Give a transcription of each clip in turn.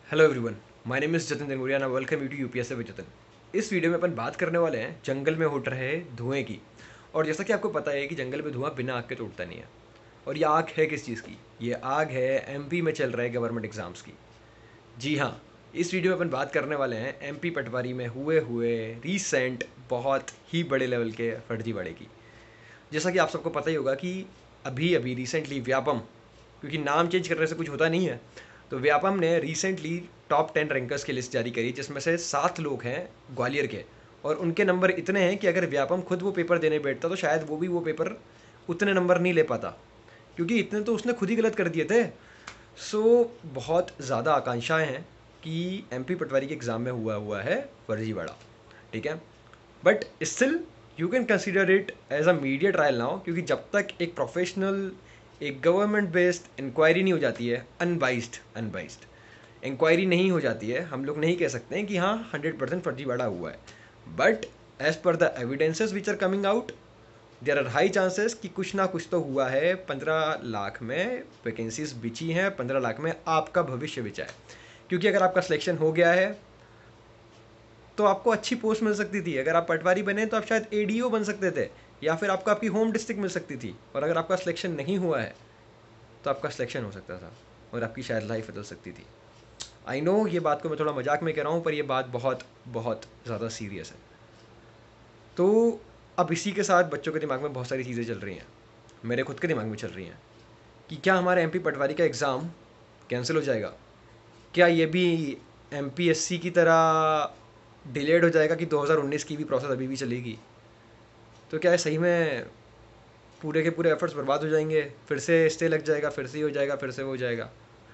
Hello everyone, my name is Jatin Tanmuria ना welcome you to UPSC with Jatin. इस video में अपन बात करने वाले हैं जंगल में उठ रहे धुएं की। और जैसा कि आपको पता है कि जंगल में धुआं बिना आग के तो उठता नहीं है। और ये आग है किस चीज़ की? ये आग है एमपी में चल रहे गवर्नमेंट एग्ज़ाम्स की। जी हाँ, इस वीडियो में अपन बात करने वाले हैं एमपी पटवारी में हुए हुए रीसेंट बहुत ही बड़े लेवल के फर्जीवाड़े की। जैसा कि आप सबको पता ही होगा कि अभी अभी रिसेंटली व्यापम, क्योंकि नाम चेंज करने से कुछ होता नहीं है, तो व्यापम ने रिसेंटली टॉप 10 रैंकर्स की लिस्ट जारी करी, जिसमें से 7 लोग हैं ग्वालियर के। और उनके नंबर इतने हैं कि अगर व्यापम खुद वो पेपर देने बैठता तो शायद वो भी वो पेपर उतने नंबर नहीं ले पाता, क्योंकि इतने तो उसने खुद ही गलत कर दिए थे। सो बहुत ज़्यादा आकांक्षाएं हैं कि एमपी पटवारी के एग्ज़ाम में हुआ है फर्जीवाड़ा। ठीक है, but still you can consider it as a media trial now, क्योंकि जब तक एक प्रोफेशनल, एक गवर्नमेंट बेस्ड इंक्वायरी नहीं हो जाती है, अनबाइस्ड इंक्वायरी नहीं हो जाती है, हम लोग नहीं कह सकते हैं कि हाँ 100% फर्जीवाड़ा हुआ है। But as per the evidences which are coming out, there are high chances कि कुछ ना कुछ तो हुआ है। 15 लाख में वैकेंसीज बिची हैं, 15 लाख में आपका भविष्य बिचा है। क्योंकि अगर आपका सिलेक्शन हो गया है तो आपको अच्छी पोस्ट मिल सकती थी। अगर आप पटवारी बने तो आप शायद एडीओ बन सकते थे, या फिर आपको आपकी होम डिस्ट्रिक्ट मिल सकती थी। और अगर आपका सिलेक्शन नहीं हुआ है तो आपका सिलेक्शन हो सकता था और आपकी शायद लाइफ बदल सकती थी। आई नो ये बात को मैं थोड़ा मजाक में कह रहा हूँ, पर यह बात बहुत बहुत ज़्यादा सीरियस है। तो अब इसी के साथ बच्चों के दिमाग में बहुत सारी चीज़ें चल रही हैं, मेरे खुद के दिमाग में चल रही हैं कि क्या हमारे एमपी पटवारी का एग्ज़ाम कैंसिल हो जाएगा? क्या ये भी एमपीएससी की तरह डिलेड हो जाएगा कि 2019 की भी प्रोसेस अभी भी चलेगी? तो क्या है सही में पूरे के पूरे एफर्ट्स बर्बाद हो जाएंगे? फिर से स्टे लग जाएगा, फिर से हो जाएगा, फिर से वो हो जाएगा?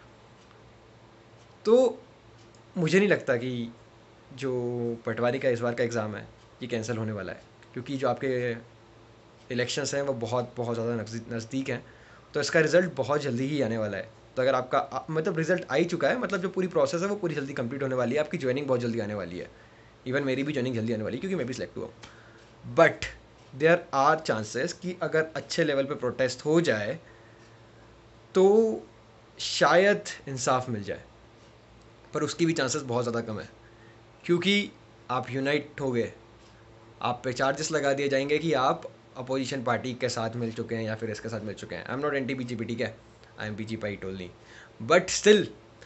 तो मुझे नहीं लगता कि जो पटवारी का इस बार का एग्ज़ाम है ये कैंसिल होने वाला है, क्योंकि जो आपके इलेक्शंस हैं वो बहुत बहुत ज़्यादा नज़दीक हैं। तो इसका रिज़ल्ट बहुत जल्दी ही आने वाला है। तो अगर आपका मतलब रिज़ल्ट आ ही चुका है, मतलब जो पूरी प्रोसेस है वो पूरी जल्दी कंप्लीट होने वाली है, आपकी ज्वाइनिंग बहुत जल्दी आने वाली है। इवन मेरी भी ज्वाइनिंग जल्दी आने वाली है, क्योंकि मैं भी सिलेक्ट हुआ हूँ। बट देयर आर चांसेस कि अगर अच्छे लेवल पे प्रोटेस्ट हो जाए तो शायद इंसाफ मिल जाए, पर उसकी भी चांसेस बहुत ज़्यादा कम है। क्योंकि आप यूनाइट हो गए, आप पे चार्जेस लगा दिए जाएंगे कि आप अपोजिशन पार्टी के साथ मिल चुके हैं या फिर इसके साथ मिल चुके हैं। I am not anti BJP, ठीक है, आई एम बीजेपी टोनली। बट स्टिल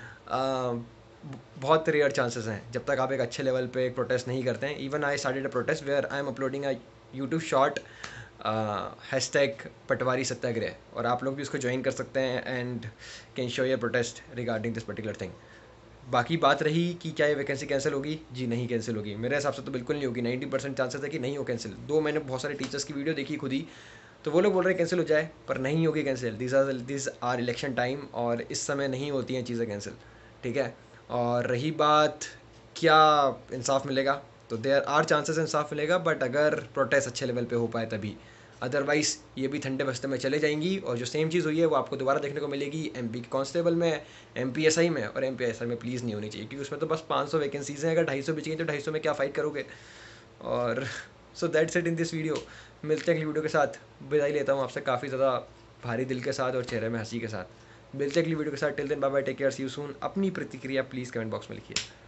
बहुत रेयर चांसेस हैं जब तक आप एक अच्छे लेवल पे एक प्रोटेस्ट नहीं करते हैं। Even I started a protest where I am uploading a YouTube short hashtag पटवारी सत्याग्रह, और आप लोग भी उसको ज्वाइन कर सकते हैं and can show your protest regarding this particular thing. बाकी बात रही कि क्या ये वैकेंसी कैंसिल होगी, जी नहीं कैंसिल होगी। मेरे हिसाब से तो बिल्कुल नहीं होगी। 90% चांसेस है कि नहीं हो कैंसिल। दो मैंने बहुत सारे टीचर्स की वीडियो देखी खुद ही, तो वो लोग बोल रहे हैं कैंसिल हो जाए, पर नहीं होगी cancel. This are election time और इस समय नहीं होती हैं चीज़ें कैंसिल। ठीक है, और रही बात क्या इंसाफ मिलेगा, तो देयर आर चांसेस इंसाफ मिलेगा, बट अगर प्रोटेस्ट अच्छे लेवल पे हो पाए तभी। अदरवाइज़ ये भी ठंडे बस्ते में चले जाएंगी, और जो सेम चीज़ हुई है वो आपको दोबारा देखने को मिलेगी एमपी के कांस्टेबल में, एमपीएसआई में। और एमपीएसआई में प्लीज़ नहीं होनी चाहिए, क्योंकि उसमें तो बस 500 वैकेंसीज हैं। अगर 250 बची हैं तो 250 में क्या फ़ाइट करोगे? और so that's it in this video. मिलते हैं अगली वीडियो के साथ। विदाई लेता हूँ आपसे काफ़ी ज़्यादा भारी दिल के साथ और चेहरे में हंसी के साथ। मिलते हैं अगली वीडियो के साथ। Till then bye bye, take care, see you soon. अपनी प्रतिक्रिया प्लीज़ कमेंट बॉक्स में लिखिए।